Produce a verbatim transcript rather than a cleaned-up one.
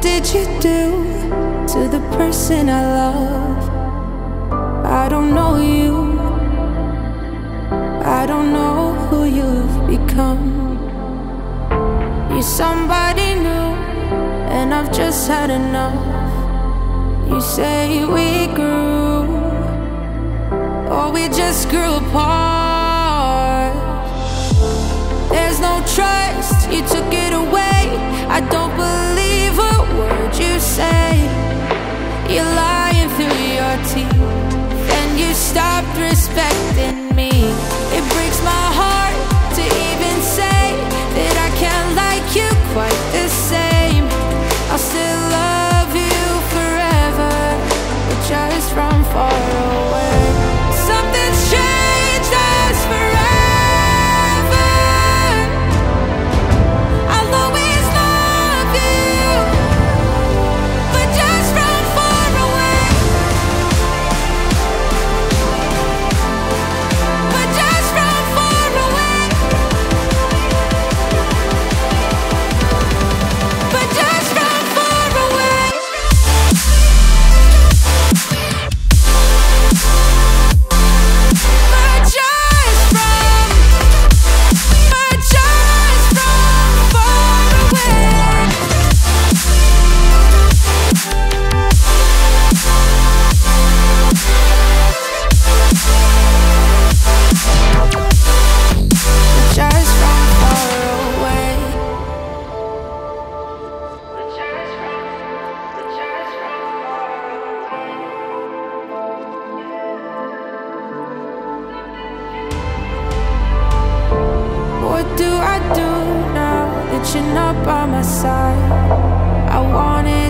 did you do to the person I love? I don't know you, I don't know who you've become. You're somebody new, and I've just had enough. You say we grew, or we just grew apart. There's no trust, you took it away. I don't believe a word you say. You're lying through your teeth, and you stopped respecting me. It breaks my heart to even say that I can't like you quite the same. I'll still love you forever, but just from far away. Something's changed us forever. I'll always love you, but just from far away. But just from far away. But just from far away. But just from, but just from far away. Just from far away. What do I do now that you're not by my side? I want it